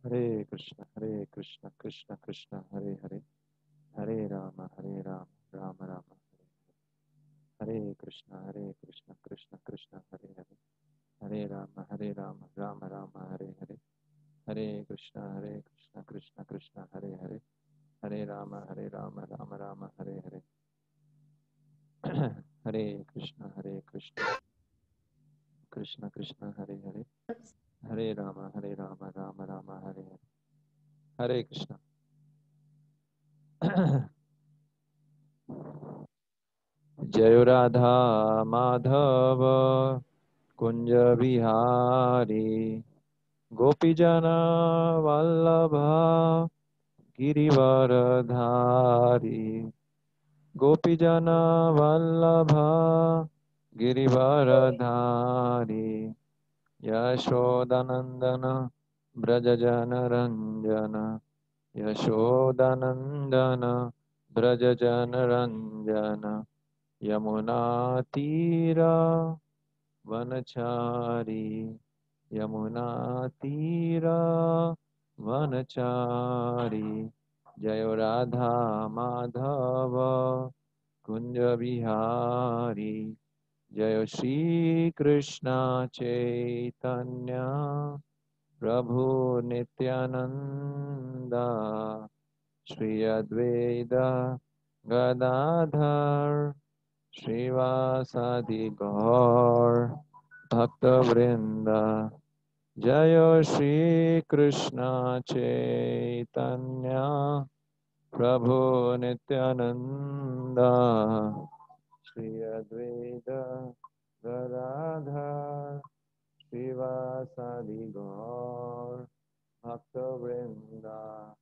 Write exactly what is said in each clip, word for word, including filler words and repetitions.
हरे कृष्ण हरे कृष्ण कृष्ण कृष्ण हरे हरे, हरे राम हरे राम राम राम हरे हरे, हरे कृष्ण हरे कृष्ण कृष्ण कृष्ण हरे हरे, हरे राम हरे राम राम राम हरे हरे, हरे कृष्ण हरे कृष्ण कृष्ण कृष्ण हरे हरे, हरे राम हरे राम राम राम हरे हरे, हरे कृष्ण हरे कृष्ण कृष्ण कृष्ण हरे हरे, हरे राम हरे राम राम राम हरे हरे, हरे कृष्ण। जय राधा माधव कुंज बिहारी, गोपीजन वल्लभ गिरिवरधारी, गोपीजन वल्लभ गिरिवरधारी, यशोदनंदन ब्रज जन रंजन, यशोदनंदन ब्रज जन रंजन, यमुना तीरा वनचारी, यमुना तीरा वनचारी, जय राधा माधव कुंज बिहारी, जय श्री कृष्ण चैतन्य प्रभु नित्यानंदा, श्री अद्वैत गदाधर श्रीवासादि गौर भक्तवृंद, जय श्री कृष्ण चैतन्य प्रभु नित्यानंदा, श्री अद्वैत गदाधर श्रीवासादि गौर भक्तवृंदा,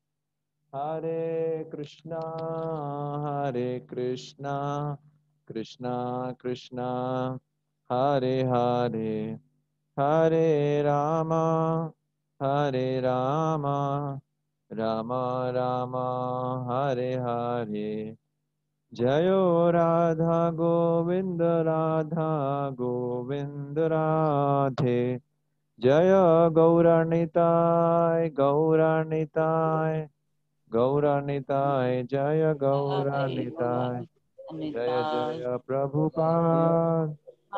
हरे कृष्णा हरे कृष्णा कृष्णा कृष्णा हरे हरे, हरे रामा हरे रामा राम राम हरे हरे, जयो राधा गोविंद राधा गोविंद राधे, जय गौरानिताय गौरानिताय गौरानिताय, जय हरे गौरानिताय, जय निताय जय प्रभुपाद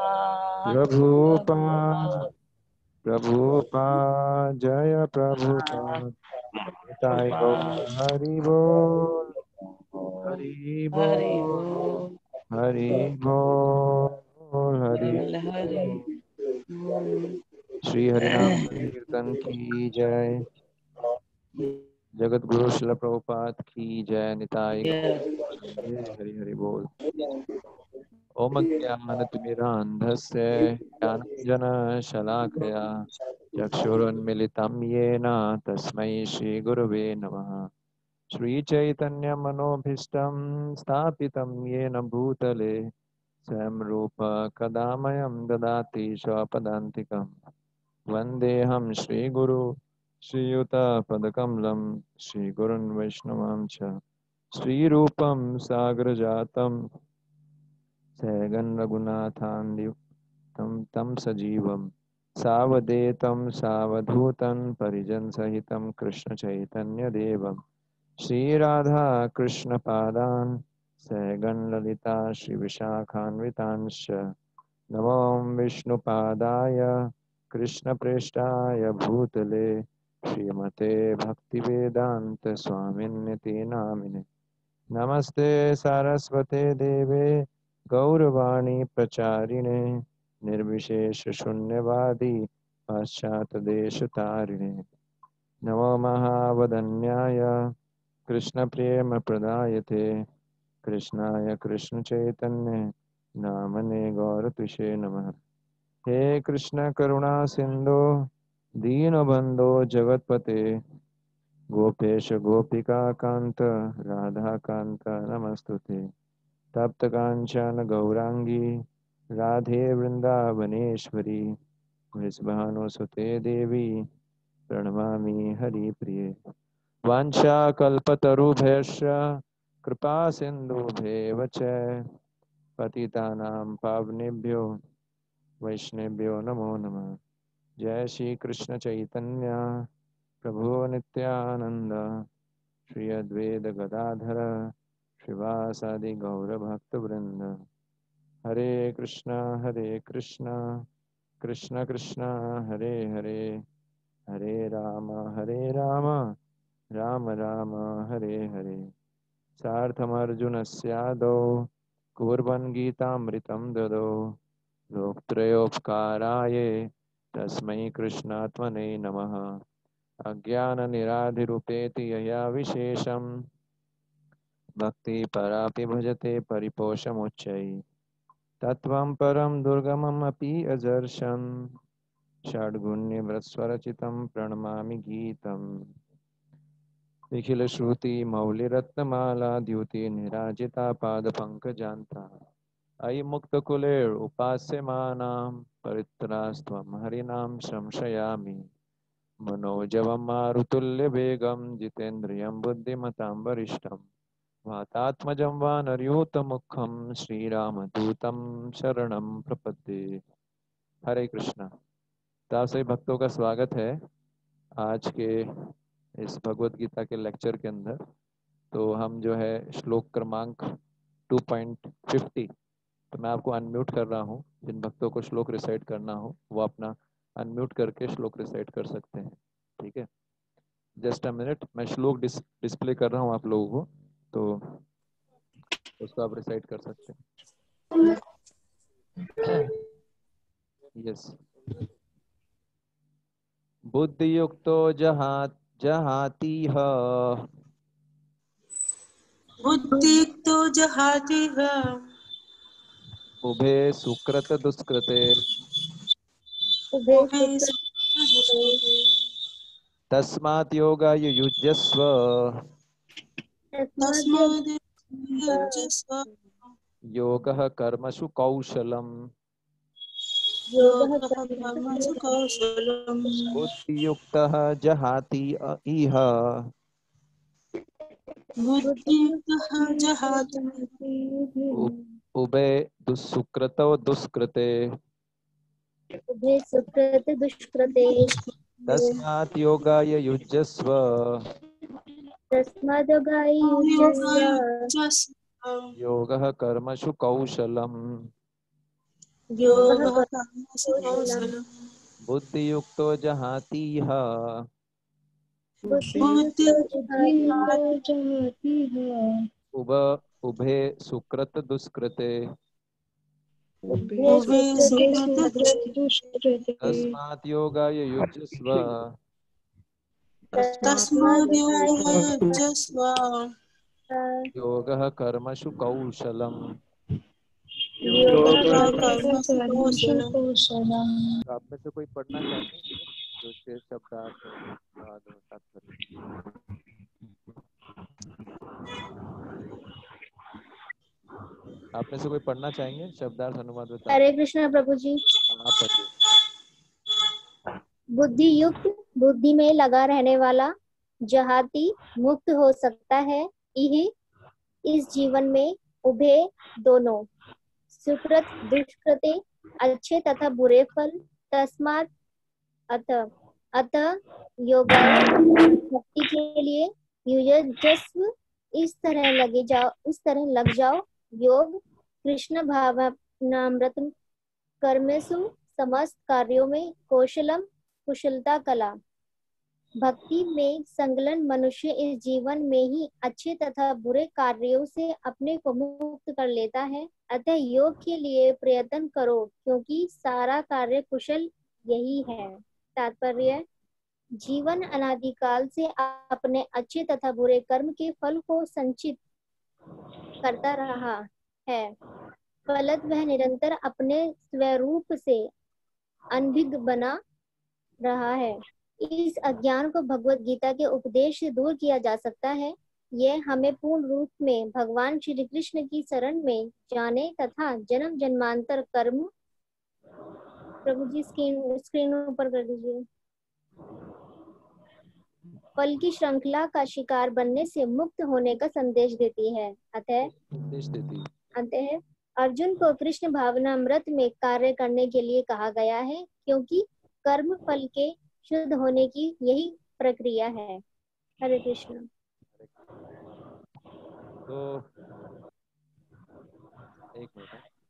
प्रभुपाद प्रभुपाद प्रभुपाद, जय प्रभुपाद, निताय गौर हरि बोल, हरि हरि बोल, बोल हरि बोल, हरि बोल हरि बोल। बोल। श्री हरिनाम संकीर्तन की जय, जगत गुरु शिल प्रभुपाद की जय, निताय गौर हरि हरि हरि बोल। ओम ज्ञानतिमिरान्धस्य ज्ञानाञ्जनशलाकया चक्षुरुन्मिलितं येन तस्मै श्रीगुरवे नमः। श्रीचैतन्यमनोभीष्टं स्थापितं येन भूतले स्वयं रूप कदा मह्यं ददाति स्वपदान्तिकं। वन्देऽहं श्रीगुरु श्रीयुतपदकमलं श्रीगुरुन् वैष्णवां च श्रीरूपं सागरजातं सहगन रघुनाथान्दिव तं तं सजीवं सावधेतं सावधूतं परिजन सहितं कृष्ण चैतन्य देवं श्रीराधा कृष्ण पादान् सहगन ललिता श्री विशाखान्वितांश्च नमो विष्णुपादाय कृष्ण प्रेष्ठाय भूतले श्रीमते भक्तिवेदांत स्वामिन्निति नामिने। नमस्ते सारस्वते देवे गौरवाणी प्रचारिणे निर्विशेष शून्यवादी पाश्चातदेशतारिणे नमो महावदन्याय कृष्णप्रेमप्रदायते कृष्णाय कृष्णचैतन्य नामने गौरतुषे नमः। हे कृष्ण करुणा सिंधु दीनबंधो जगतपते गोपेश गोपिका कांत राधा कांत नमस्तुते। तप्त कांचन गौरांगी राधे वृंदावनेश्वरी वृषभानुसुते देवी प्रणमामि हरिप्रिये। वाञ्छाकल्पतरुभ्यश्च कृपा सिन्धुभ्येव च पतितानां पावनेभ्यो वैष्णवेभ्यो नमो नमः। जय श्री कृष्ण चैतन्य प्रभो नित्यानंद श्री अद्वैत गदाधर श्रीवासादि गौर भक्त वृंद। हरे कृष्णा हरे कृष्णा कृष्ण कृष्ण हरे हरे हरे राम हरे राम राम राम हरे हरे। सार्थमर्जुनस्यादौ कुर्वन् गीतामृतं ददौ लोकत्रयोपकाराय तस्मै कृष्णात्मने नमः। अज्ञाननिराधिरुपेति यया विशेषं भक्ति परापि भजते परिपोषमुच्चैः। तत्त्वं परं दुर्गमम् अपि अजर्षं षड्गुण्यवृत्स्वरचितं प्रणमामि गीतम्। निखिल श्रुति मौलिरत्नमाला द्युति निराजिता पादपङ्कजान्ता। अयि मुक्तकुलेर उपास्यमानां परित्रास्त्वं हरिनां संशयामि। मनोजवं मारुतुल्यवेगं जितेन्द्रियं बुद्धिमतां वरिष्ठं वातात्मजं वानरयूतमुखं श्रीरामदूतं शरणं प्रपद्ये। हरे कृष्णा। तो आप सभी भक्तों का स्वागत है आज के इस भगवत गीता के लेक्चर के अंदर। तो हम जो है श्लोक क्रमांक टू पॉइंट फिफ्टी, तो मैं आपको अनम्यूट कर रहा हूँ। जिन भक्तों को श्लोक रिसाइट करना हो वो अपना अनम्यूट करके श्लोक रिसाइट कर सकते हैं। ठीक है, जस्ट अ मिनट, मैं श्लोक डिस, डिस्प्ले कर रहा हूँ आप लोगों को, तो उसको आप रिसाइट कर सकते हैं। यस। बुद्धि युक्तो जहाँ जहातीह बुद्धियुक्तो जहाति है उभे सुकृत दुष्कृते उभे उभे सुकृते तस्मात् योगाय युज्यस्व तस्माद् तस्माद् युज्यस्व योगः कर्मसु कौशलम्। योगः योगः कर्मसु कौशलम्। बुद्धियुक्तः जहाति अ- इह बुद्धियुक्तः जहाति उ- उभे दुःसुकृतौ दुष्कृते उभे सुकृत दुष्कृते तस्मात् योगाय युज्यस्व तस्माद् योगाय युज्यस्व योगाय युज्यस्व। योगः कर्मसु कौशलम्। योगः योगः कर्मसु कौशलम्। कौशलम्। बुद्धियुक्तो जहाति इह बुद्धियुक्तो जहाति उभ उभे सुकृत दुष्कृते उभे उभे सुकृत सुकृत दुष्कृते तस्मात् योगाय युज्यस्व तस्माद् योगाय युज्यस्व। योगः कर्मसु कौशलम्। योगः योगः कर्मसु कर्मसु कौशलम्। कौशलम्। तो आप में से कोई पढ़ना चाहेंगे जो इसके शब्दार्थ और अनुवाद और तात्पर्य? आप में से कोई पढ़ना चाहेंगे शब्दार्थ अनुवाद और हरे तात्पर्य? कृष्ण प्रभु जी। आप पढ़िए। बुद्धि युक्त बुद्धि में लगा रहने वाला जहाती मुक्त हो सकता है। इह इस जीवन में उभे दोनों सुकृत दुष्कृते अच्छे तथा बुरे फल तस्मात् अतः अतः योगाय भक्ति के लिए युजस्व इस तरह लगे जाओ इस तरह लग जाओ। योग कृष्ण भावनामृत कर्मेषु समस्त कार्यों में कौशलम कुशलता कला। भक्ति में संलग्न मनुष्य इस जीवन में ही अच्छे तथा बुरे कार्यों से अपने को मुक्त कर लेता है। अतः योग के लिए प्रयत्न करो क्योंकि सारा कार्य कुशल यही है। तात्पर्य, जीवन अनादिकाल से अपने अच्छे तथा बुरे कर्म के फल को संचित करता रहा है। फलत वह निरंतर अपने स्वरूप से अनभिज्ञ बना रहा है। इस अज्ञान को भगवत गीता के उपदेश से दूर किया जा सकता है। यह हमें पूर्ण रूप में भगवान श्री कृष्ण की शरण में जाने तथा जन्म जन्मांतर कर्म। प्रभु जी स्क्रीन स्क्रीन ऊपर कर दीजिए। फल की श्रृंखला का शिकार बनने से मुक्त होने का संदेश देती है। अतः संदेश देती है। अतः अर्जुन को कृष्ण भावनामृत में कार्य करने के लिए कहा गया है क्योंकि कर्म फल के शुद्ध होने की यही प्रक्रिया है। हरे कृष्ण। तो एक मिनट,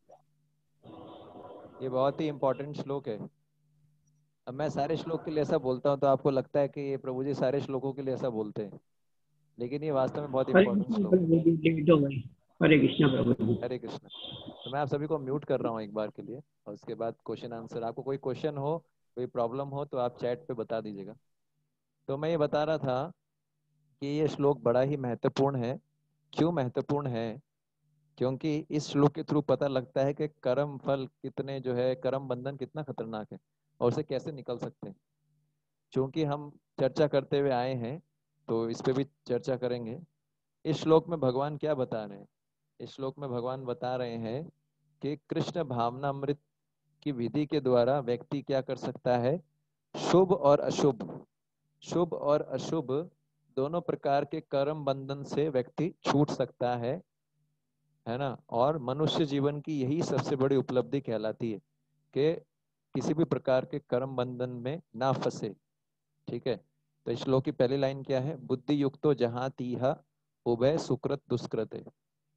ये बहुत ही इम्पोर्टेंट श्लोक है। अब मैं सारे श्लोक के लिए ऐसा बोलता हूँ तो आपको लगता है कि ये प्रभु जी सारे श्लोकों के लिए ऐसा बोलते हैं, लेकिन ये वास्तव में बहुत हरे इम्पोर्टेंट कृष्ण श्लोक है। प्रभु जी, लेट हो गई। हरे कृष्ण प्रभु जी। हरे कृष्ण। तो मैं आप सभी को म्यूट कर रहा हूँ एक बार के लिए, और उसके बाद क्वेश्चन आंसर, आपको कोई क्वेश्चन हो, कोई प्रॉब्लम हो तो आप चैट पे बता दीजिएगा। तो मैं ये बता रहा था कि ये श्लोक बड़ा ही महत्वपूर्ण है। क्यों महत्वपूर्ण है? क्योंकि इस श्लोक के थ्रू पता लगता है कि कर्म फल कितने जो है, कर्म बंधन कितना खतरनाक है और उसे कैसे निकल सकते हैं। क्योंकि हम चर्चा करते हुए आए हैं तो इस पे भी चर्चा करेंगे। इस श्लोक में भगवान क्या बता रहे हैं? इस श्लोक में भगवान बता रहे हैं कि कृष्ण भावनामृत की विधि के द्वारा व्यक्ति क्या कर सकता है? शुभ और अशुभ, शुभ और अशुभ दोनों प्रकार के कर्म बंधन से व्यक्ति छूट सकता है, है ना। और मनुष्य जीवन की यही सबसे बड़ी उपलब्धि कहलाती है कि किसी भी प्रकार के कर्म बंधन में ना फंसे। ठीक है। तो इस श्लोक की पहली लाइन क्या है? बुद्धि युक्तो जहां तीहा उभय सुकृत दुष्कृत है।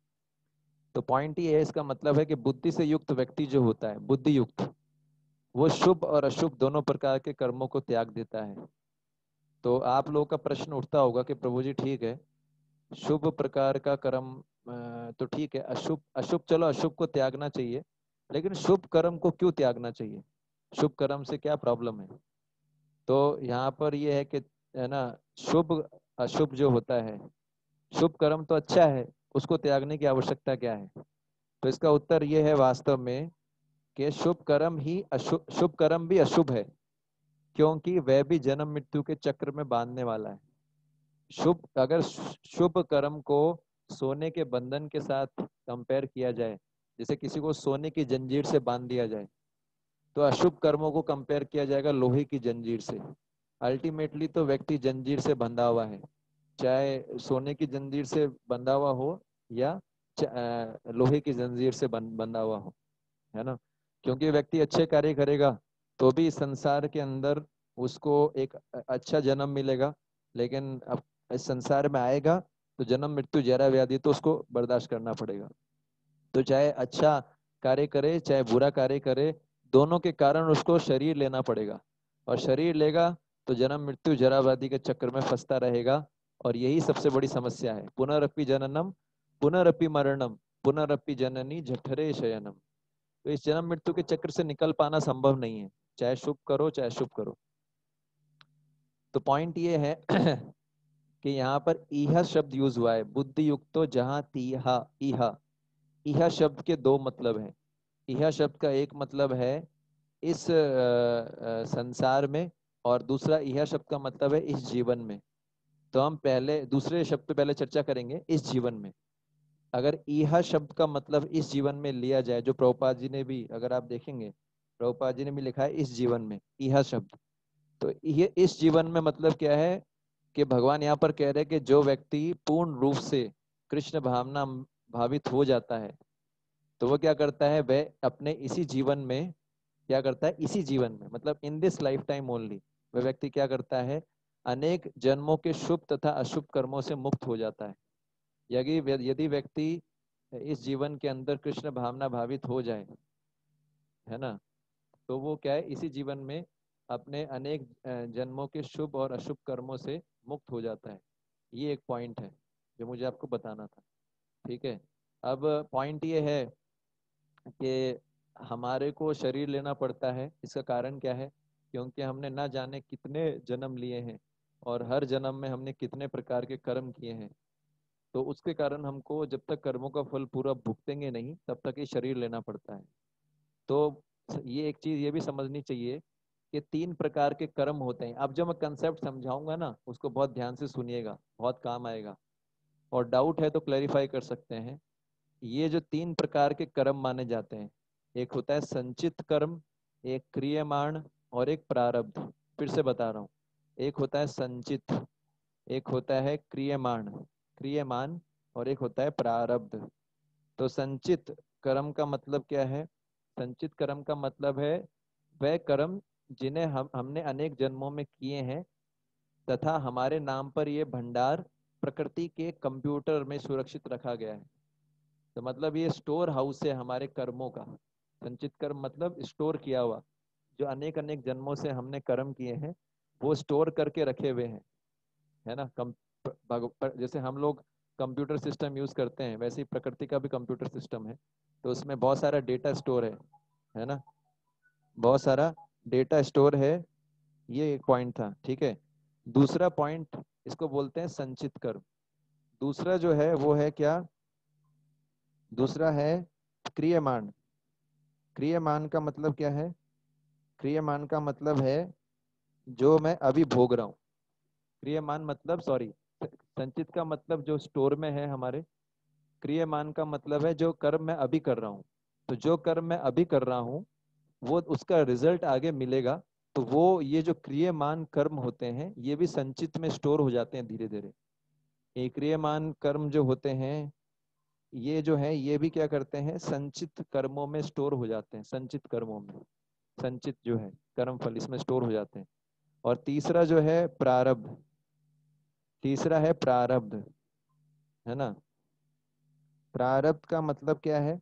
तो पॉइंट ये है, इसका मतलब है कि बुद्धि से युक्त व्यक्ति जो होता है, बुद्धि युक्त, वो शुभ और अशुभ दोनों प्रकार के कर्मों को त्याग देता है। तो आप लोगों का प्रश्न उठता होगा कि प्रभु जी ठीक है, शुभ प्रकार का कर्म अ, तो ठीक है, अशुभ अशुभ चलो अशुभ को त्यागना चाहिए, लेकिन शुभ कर्म को क्यों त्यागना चाहिए? शुभ कर्म से क्या प्रॉब्लम है? तो यहाँ पर ये है कि, है ना, शुभ अशुभ जो होता है, शुभ कर्म तो अच्छा है, उसको त्यागने की आवश्यकता क्या है? तो इसका उत्तर ये है वास्तव में कि शुभ कर्म ही अशुभ शुभ कर्म भी अशुभ है, क्योंकि वह भी जन्म मृत्यु के चक्र में बांधने वाला है। शुभ अगर शुभ कर्म को सोने के बंधन के साथ कंपेयर किया जाए, जैसे किसी को सोने की जंजीर से बांध दिया जाए, तो अशुभ कर्मों को कंपेयर किया जाएगा लोहे की जंजीर से। अल्टीमेटली तो व्यक्ति जंजीर से बंधा हुआ है, चाहे सोने की जंजीर से बंधा हुआ हो या लोहे की जंजीर से बंधा हुआ हो, है ना। क्योंकि व्यक्ति अच्छे कार्य करेगा तो भी संसार के अंदर उसको एक अच्छा जन्म मिलेगा, लेकिन अब इस संसार में आएगा तो जन्म मृत्यु जरा व्याधि तो उसको बर्दाश्त करना पड़ेगा। तो चाहे अच्छा कार्य करे चाहे बुरा कार्य करे, दोनों के कारण उसको शरीर लेना पड़ेगा, और शरीर लेगा तो जन्म मृत्यु जरा व्याधि के चक्कर में फंसता रहेगा। और यही सबसे बड़ी समस्या है। पुनरअपि जननम पुनरअपि मरणम पुनरअपि जननी जठरे शयनम। तो इस जन्म मृत्यु के चक्र से निकल पाना संभव नहीं है, चाहे शुभ करो चाहे अशुभ करो। तो पॉइंट ये है कि यहाँ पर इहा शब्द यूज हुआ है, बुद्धि युक्तो जहां तीहा। इहा इहा शब्द के दो मतलब हैं। इहा शब्द का एक मतलब है इस आ, आ, संसार में, और दूसरा इहा शब्द का मतलब है इस जीवन में। तो हम पहले दूसरे शब्द पे पहले चर्चा करेंगे, इस जीवन में। अगर इहा शब्द का मतलब इस जीवन में लिया जाए, जो प्रभुपाद जी ने भी, अगर आप देखेंगे प्रभुपाद जी ने भी लिखा है इस जीवन में इहा शब्द। तो ये इस जीवन में मतलब क्या है कि भगवान यहाँ पर कह रहे हैं कि जो व्यक्ति पूर्ण रूप से कृष्ण भावना भावित हो जाता है, तो वो क्या करता है, वह अपने इसी जीवन में क्या करता है, इसी जीवन में मतलब in this lifetime only, वह व्यक्ति क्या करता है, अनेक जन्मों के शुभ तथा अशुभ कर्मों से मुक्त हो जाता है। यदि यदि व्यक्ति इस जीवन के अंदर कृष्ण भावना भावित हो जाए, है ना, तो वो क्या है, इसी जीवन में अपने अनेक जन्मों के शुभ और अशुभ कर्मों से मुक्त हो जाता है। ये एक पॉइंट है जो मुझे आपको बताना था। ठीक है। अब पॉइंट ये है कि हमारे को शरीर लेना पड़ता है। इसका कारण क्या है? क्योंकि हमने ना जाने कितने जन्म लिए हैं और हर जन्म में हमने कितने प्रकार के कर्म किए हैं। तो उसके कारण हमको जब तक कर्मों का फल पूरा भुगतेंगे नहीं, तब तक ये शरीर लेना पड़ता है। तो ये एक चीज ये भी समझनी चाहिए कि तीन प्रकार के कर्म होते हैं। अब जो मैं कंसेप्ट समझाऊंगा ना, उसको बहुत ध्यान से सुनिएगा, बहुत काम आएगा, और डाउट है तो क्लैरिफाई कर सकते हैं। ये जो तीन प्रकार के कर्म माने जाते हैं, एक होता है संचित कर्म, एक क्रियमाण, और एक प्रारब्ध। फिर से बता रहा हूँ, एक होता है संचित, एक होता है क्रियमाण क्रियमान और एक होता है प्रारब्ध। तो संचित कर्म का मतलब क्या है? संचित कर्म का मतलब है वह कर्म जिन्हें हम हमने अनेक जन्मों में किए हैं, तथा हमारे नाम पर ये भंडार प्रकृति के कंप्यूटर में सुरक्षित रखा गया है। तो मतलब ये स्टोर हाउस है हमारे कर्मों का। संचित कर्म मतलब स्टोर किया हुआ, जो अनेक अनेक जन्मों से हमने कर्म किए हैं वो स्टोर करके रखे हुए हैं, है ना। कम जैसे हम लोग कंप्यूटर सिस्टम यूज करते हैं, वैसे ही प्रकृति का भी कंप्यूटर सिस्टम है। तो उसमें बहुत सारा डेटा स्टोर है है ना, बहुत सारा डेटा स्टोर है। ये एक पॉइंट था, ठीक है। दूसरा पॉइंट, इसको बोलते हैं संचित कर्म। दूसरा जो है वो है क्या, दूसरा है क्रियमान। क्रियमान का मतलब क्या है? क्रियमान का मतलब है जो मैं अभी भोग रहा हूँ। क्रियमान मतलब, सॉरी, संचित का मतलब जो स्टोर में है हमारे। क्रियमान का मतलब है जो कर्म मैं अभी कर रहा हूँ। तो जो कर्म मैं अभी कर रहा हूँ वो उसका रिजल्ट आगे मिलेगा। तो वो ये जो क्रियमान कर्म होते हैं ये भी संचित में स्टोर हो जाते हैं धीरे धीरे। ये क्रियमान कर्म जो होते हैं ये जो है ये भी क्या करते हैं, संचित कर्मों में स्टोर हो जाते हैं। संचित कर्मों में, संचित जो है कर्म फल, इसमें स्टोर हो जाते हैं। और तीसरा जो है प्रारब्ध, तीसरा है प्रारब्ध, है ना। प्रारब्ध का मतलब क्या है?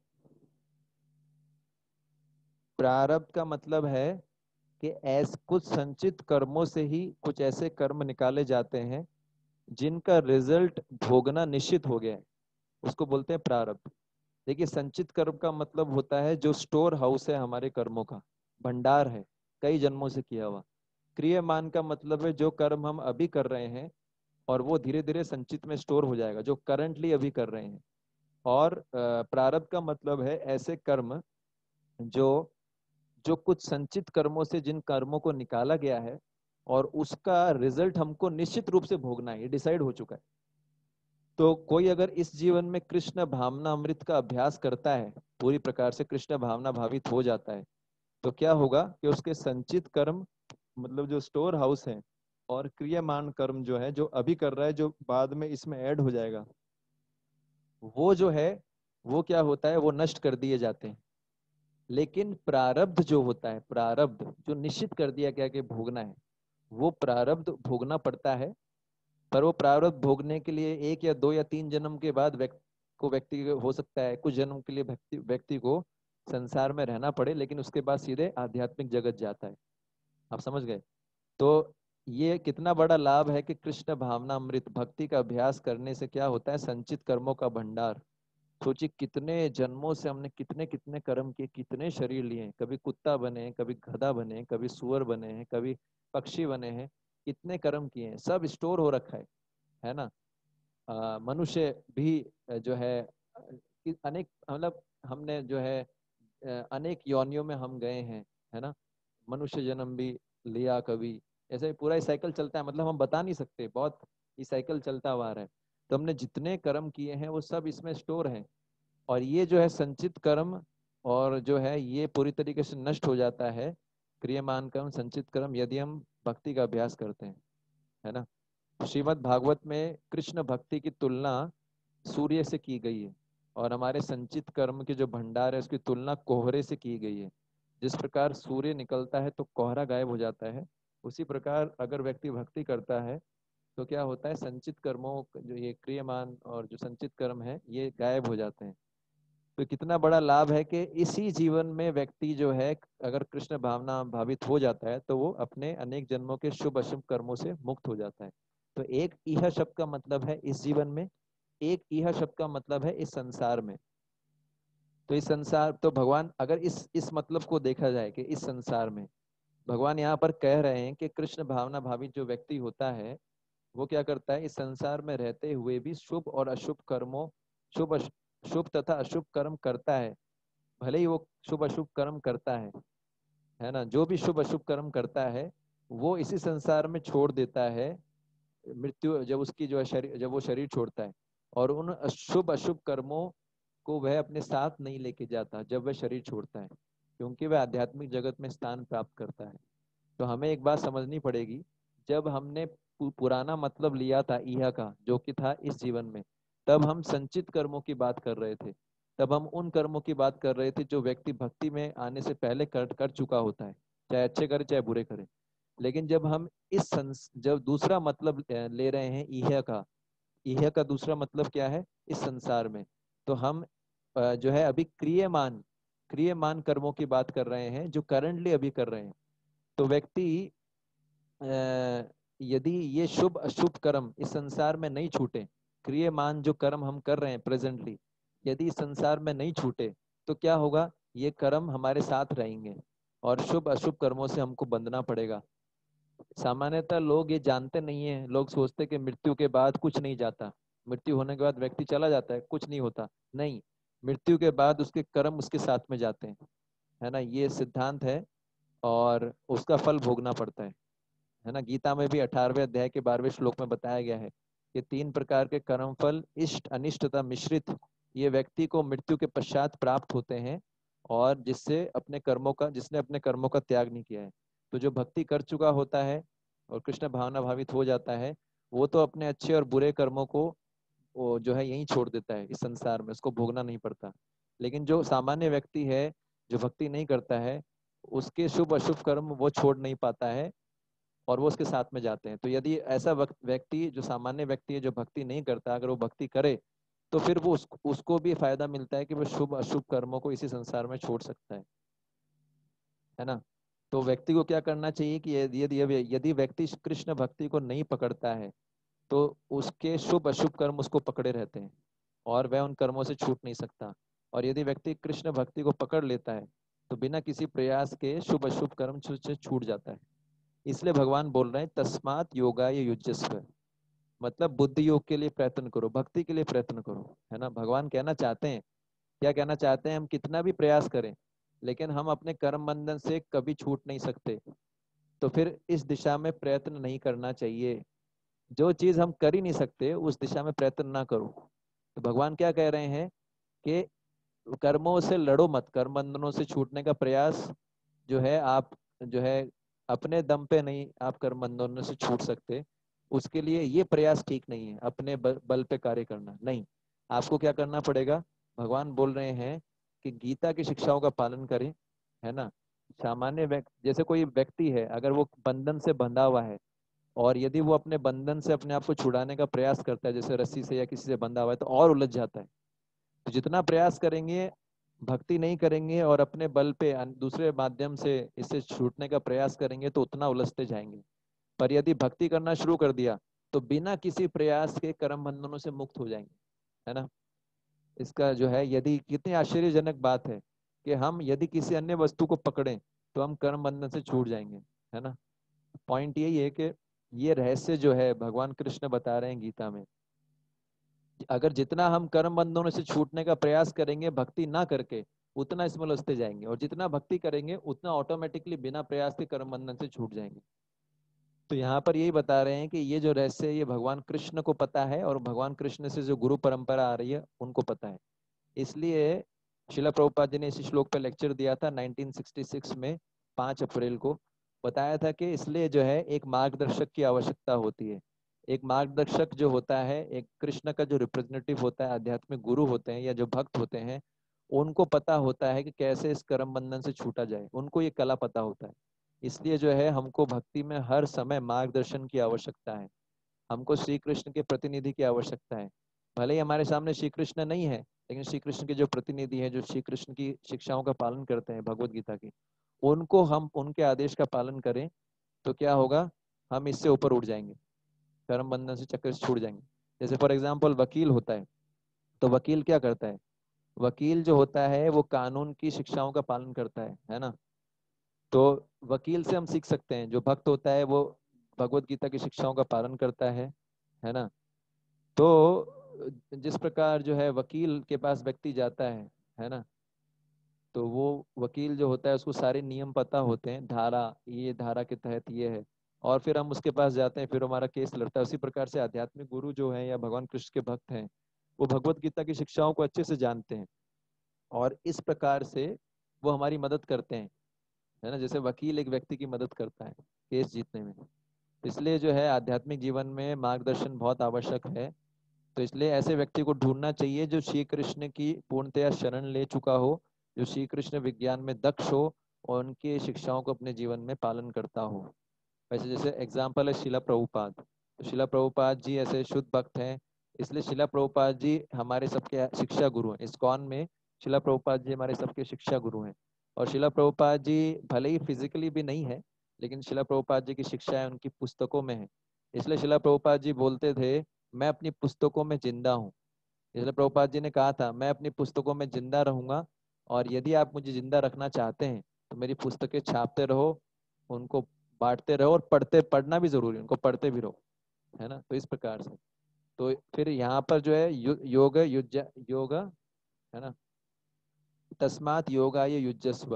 प्रारब्ध का मतलब है कि ऐसे कुछ संचित कर्मों से ही कुछ ऐसे कर्म निकाले जाते हैं जिनका रिजल्ट भोगना निश्चित हो गया है, उसको बोलते हैं प्रारब्ध। देखिए, संचित कर्म का मतलब होता है जो स्टोर हाउस है हमारे कर्मों का, भंडार है कई जन्मों से किया हुआ। क्रियमान का मतलब है जो कर्म हम अभी कर रहे हैं और वो धीरे धीरे संचित में स्टोर हो जाएगा, जो करंटली अभी कर रहे हैं। और प्रारब्ध का मतलब है ऐसे कर्म जो जो कुछ संचित कर्मों से, जिन कर्मों को निकाला गया है और उसका रिजल्ट हमको निश्चित रूप से भोगना है, ये डिसाइड हो चुका है। तो कोई अगर इस जीवन में कृष्ण भावना अमृत का अभ्यास करता है, पूरी प्रकार से कृष्ण भावना भावित हो जाता है, तो क्या होगा कि उसके संचित कर्म, मतलब जो स्टोर हाउस है, और क्रियमान कर्म जो है, जो अभी कर रहा है, जो बाद में इसमें ऐड हो जाएगा, वो जो है वो क्या होता है, वो नष्ट कर दिए जाते हैं। लेकिन प्रारब्ध जो होता है, प्रारब्ध जो निश्चित कर दिया गया कि भोगना है, वो प्रारब्ध भोगना पड़ता है। पर वो प्रारब्ध भोगने के लिए एक या दो या तीन जन्म के बाद व्यक्ति को व्यक्ति हो सकता है कुछ जन्म के लिए व्यक्ति व्यक्ति को संसार में रहना पड़े, लेकिन उसके बाद सीधे आध्यात्मिक जगत जाता है। आप समझ गए? तो ये कितना बड़ा लाभ है कि कृष्ण भावना अमृत भक्ति का अभ्यास करने से क्या होता है, संचित कर्मों का भंडार। सोचिए कितने जन्मों से हमने कितने कितने कर्म किए, कितने शरीर लिए हैं, कभी कुत्ता बने, कभी गधा बने, कभी सुअर बने हैं, कभी पक्षी बने हैं, कितने कर्म किए हैं, सब स्टोर हो रखा है है ना। अ, मनुष्य भी अ, जो है अ, कि अनेक, मतलब हमने जो है अ, अनेक योनियों में हम गए हैं, है ना। मनुष्य जन्म भी लिया कभी, ऐसे पूरा ही साइकिल चलता है, मतलब हम बता नहीं सकते, बहुत ये साइकिल चलता हुआ आ रहा है। तो हमने जितने कर्म किए हैं वो सब इसमें स्टोर हैं। और ये जो है संचित कर्म, और जो है ये पूरी तरीके से नष्ट हो जाता है, क्रियमान कर्म, संचित कर्म, यदि हम भक्ति का अभ्यास करते हैं, है ना। श्रीमद् भागवत में कृष्ण भक्ति की तुलना सूर्य से की गई है, और हमारे संचित कर्म के जो भंडार है उसकी तुलना कोहरे से की गई है। जिस प्रकार सूर्य निकलता है तो कोहरा गायब हो जाता है, उसी प्रकार अगर व्यक्ति भक्ति करता है तो क्या होता है, संचित कर्मों जो ये क्रियमान और जो संचित कर्म है ये गायब हो जाते हैं। तो कितना बड़ा लाभ है कि इसी जीवन में व्यक्ति जो है अगर कृष्ण भावना भावित हो जाता है तो वो अपने अनेक जन्मों के शुभ अशुभ कर्मों से मुक्त हो जाता है। तो एक इह शब्द का मतलब है इस जीवन में, एक इह शब्द का मतलब है इस संसार में। तो इस संसार, तो भगवान अगर इस इस मतलब को देखा जाए कि इस संसार में, भगवान यहाँ पर कह रहे हैं कि कृष्ण भावना भावित जो व्यक्ति होता है वो क्या करता है, इस संसार में रहते हुए भी शुभ और अशुभ कर्मों, शुभ शुभ तथा अशुभ कर्म करता है। भले ही वो शुभ अशुभ कर्म करता है है ना, जो भी शुभ अशुभ कर्म करता है वो इसी संसार में छोड़ देता है, मृत्यु जब उसकी जो है शरीर, जब वो शरीर छोड़ता है, और उन शुभ अशुभ कर्मों को वह अपने साथ नहीं लेके जाता जब वह शरीर छोड़ता है, क्योंकि वह आध्यात्मिक जगत में स्थान प्राप्त करता है। तो हमें एक बात समझनी पड़ेगी, जब हमने पु, पुराना मतलब लिया था इहा का, जो कि था इस जीवन में, तब हम संचित कर्मों की बात कर रहे थे। तब हम उन कर्मों की बात कर रहे थे जो व्यक्ति भक्ति में आने से पहले कर कर चुका होता है, चाहे अच्छे करे चाहे बुरे करे। लेकिन जब हम इस संस जब दूसरा मतलब ले रहे हैं इह का, इह का दूसरा मतलब क्या है इस संसार में, तो हम जो है अभी क्रियमान क्रियमान कर्मों की बात कर रहे हैं जो करंटली अभी कर रहे हैं। तो व्यक्ति यदि ये शुभ अशुभ कर्म इस संसार में नहीं छूटे, क्रियमान जो कर्म हम कर रहे हैं प्रेजेंटली, यदि इस संसार में नहीं छूटे तो क्या होगा, ये कर्म हमारे साथ रहेंगे और शुभ अशुभ कर्मों से हमको बंधना पड़ेगा। सामान्यतः लोग ये जानते नहीं है, लोग सोचते कि मृत्यु के बाद कुछ नहीं जाता, मृत्यु होने के बाद व्यक्ति चला जाता है, कुछ नहीं होता। नहीं, मृत्यु के बाद उसके कर्म उसके साथ में जाते हैं, है ना, ये सिद्धांत है और उसका फल भोगना पड़ता है, है ना। गीता में भी अठारहवें अध्याय के बारहवें श्लोक में बताया गया है कि तीन प्रकार के कर्म फल इष्ट अनिष्ट तथा मिश्रित ये व्यक्ति को मृत्यु के पश्चात प्राप्त होते हैं, और जिससे अपने कर्मों का जिसने अपने कर्मों का त्याग नहीं किया है। तो जो भक्ति कर चुका होता है और कृष्ण भावना भावित हो जाता है, वो तो अपने अच्छे और बुरे कर्मों को वो जो है यहीं छोड़ देता है, इस संसार में उसको भोगना नहीं पड़ता। लेकिन जो सामान्य व्यक्ति है, जो भक्ति नहीं करता है, उसके शुभ अशुभ कर्म वो छोड़ नहीं पाता है और वो उसके साथ में जाते हैं। तो यदि ऐसा व्यक्ति जो सामान्य व्यक्ति है, जो भक्ति नहीं करता, अगर वो भक्ति करे तो फिर वो उस, उसको भी फायदा मिलता है कि वो शुभ अशुभ कर्मों को इसी संसार में छोड़ सकता है, है ना। तो व्यक्ति को क्या करना चाहिए कि यदि यदि व्यक्ति कृष्ण भक्ति को नहीं पकड़ता है तो उसके शुभ अशुभ कर्म उसको पकड़े रहते हैं और वह उन कर्मों से छूट नहीं सकता। और यदि व्यक्ति कृष्ण भक्ति को पकड़ लेता है तो बिना किसी प्रयास के शुभ अशुभ कर्म से छूट जाता है। इसलिए भगवान बोल रहे हैं तस्मात् योगाय युज्यस्व, मतलब बुद्धि योग के लिए प्रयत्न करो, भक्ति के लिए प्रयत्न करो, है ना। भगवान कहना चाहते हैं, क्या कहना चाहते हैं, हम कितना भी प्रयास करें लेकिन हम अपने कर्म बंधन से कभी छूट नहीं सकते, तो फिर इस दिशा में प्रयत्न नहीं करना चाहिए। जो चीज हम कर ही नहीं सकते उस दिशा में प्रयत्न ना करो। तो भगवान क्या कह रहे हैं कि कर्मों से लड़ो मत, कर्म बंधनों से छूटने का प्रयास जो है आप जो है अपने दम पे नहीं आप कर्म बंधनों से छूट सकते, उसके लिए ये प्रयास ठीक नहीं है अपने बल, बल पे कार्य करना। नहीं, आपको क्या करना पड़ेगा, भगवान बोल रहे हैं कि गीता की शिक्षाओं का पालन करें, है ना। सामान्य व्यक्ति, जैसे कोई व्यक्ति है अगर वो बंधन से बंधा हुआ है और यदि वो अपने बंधन से अपने आप को छुड़ाने का प्रयास करता है, जैसे रस्सी से या किसी से बंधा हुआ है, तो और उलझ जाता है। तो जितना प्रयास करेंगे, भक्ति नहीं करेंगे और अपने बल पे दूसरे माध्यम से इससे छूटने का प्रयास करेंगे तो उतना उलझते जाएंगे। पर यदि भक्ति करना शुरू कर दिया तो बिना किसी प्रयास के कर्म बंधनों से मुक्त हो जाएंगे, है ना। इसका जो है, यदि कितनी आश्चर्यजनक बात है कि हम यदि किसी अन्य वस्तु को पकड़ें तो हम कर्म बंधन से छूट जाएंगे, है ना। पॉइंट यही है कि ये रहस्य जो है भगवान कृष्ण बता रहे हैं गीता में, अगर जितना हम कर्म बंधनों से छूटने का प्रयास करेंगे भक्ति ना करके, उतना इसमें उलझते जाएंगे, और जितना भक्ति करेंगे उतना ऑटोमेटिकली बिना प्रयास के कर्म बंधन से छूट जाएंगे। तो यहाँ पर यही बता रहे हैं कि ये जो रहस्य ये भगवान कृष्ण को पता है और भगवान कृष्ण से जो गुरु परंपरा आ रही है उनको पता है। इसलिए शिला प्रभुपाद जी ने इस श्लोक पर लेक्चर दिया था नाइनटीन सिक्सटी सिक्स में पाँच अप्रैल को, बताया था कि इसलिए जो है एक मार्गदर्शक की आवश्यकता होती है। एक मार्गदर्शक जो होता है, एक कृष्ण का जो रिप्रेजेंटेटिव होता है, आध्यात्मिक गुरु होते हैं या जो भक्त होते हैं, उनको पता होता है कि कैसे इस कर्म बंधन से छूटा जाए, उनको ये कला पता होता है। इसलिए जो है हमको भक्ति में हर समय मार्गदर्शन की आवश्यकता है, हमको श्री कृष्ण के प्रतिनिधि की आवश्यकता है। भले ही हमारे सामने श्री कृष्ण नहीं है, लेकिन श्री कृष्ण के जो प्रतिनिधि है, जो श्री कृष्ण की शिक्षाओं का पालन करते हैं भगवत गीता की, उनको हम उनके आदेश का पालन करें तो क्या होगा, हम इससे ऊपर उठ जाएंगे, कर्म बंधन से चक्कर से छूट जाएंगे। जैसे फॉर एग्जाम्पल वकील होता है, तो वकील क्या करता है, वकील जो होता है वो कानून की शिक्षाओं का पालन करता है, है ना। तो वकील से हम सीख सकते हैं, जो भक्त होता है वो भगवत गीता की शिक्षाओं का पालन करता है, है ना। तो जिस प्रकार जो है वकील के पास व्यक्ति जाता है, है ना, तो वो वकील जो होता है उसको सारे नियम पता होते हैं, धारा ये धारा के तहत ये है, और फिर हम उसके पास जाते हैं, फिर हमारा केस लड़ता है। उसी प्रकार से आध्यात्मिक गुरु जो है या भगवान कृष्ण के भक्त हैं, वो भगवत गीता की शिक्षाओं को अच्छे से जानते हैं और इस प्रकार से वो हमारी मदद करते हैं, है ना। जैसे वकील एक व्यक्ति की मदद करता है केस जीतने में। इसलिए जो है आध्यात्मिक जीवन में मार्गदर्शन बहुत आवश्यक है। तो इसलिए ऐसे व्यक्ति को ढूंढना चाहिए जो श्री कृष्ण की पूर्णतया शरण ले चुका हो, जो श्री कृष्ण विज्ञान में दक्ष हो और उनकी शिक्षाओं को अपने जीवन में पालन करता हो। वैसे जैसे एग्जाम्पल है शिला प्रभुपाद, तो शिला प्रभुपाद जी ऐसे शुद्ध भक्त हैं, इसलिए शिला प्रभुपाद जी हमारे सबके शिक्षा गुरु हैं। इस्कॉन में शिला प्रभुपाद जी हमारे सबके शिक्षा गुरु हैं। और शिला प्रभुपाद जी भले ही फिजिकली भी नहीं है, लेकिन शिला प्रभुपाद जी की शिक्षाएं उनकी पुस्तकों में है। इसलिए शिला प्रभुपाद जी बोलते थे, मैं अपनी पुस्तकों में जिंदा हूँ। इसलिए प्रभुपाद जी ने कहा था, मैं अपनी पुस्तकों में जिंदा रहूंगा, और यदि आप मुझे जिंदा रखना चाहते हैं तो मेरी पुस्तकें छापते रहो, उनको बांटते रहो, और पढ़ते पढ़ना भी जरूरी, उनको पढ़ते भी रहो, है ना। तो इस प्रकार से तो फिर यहाँ पर जो है यु, योग युज योग, है ना, तस्मात योगाय युजस्व,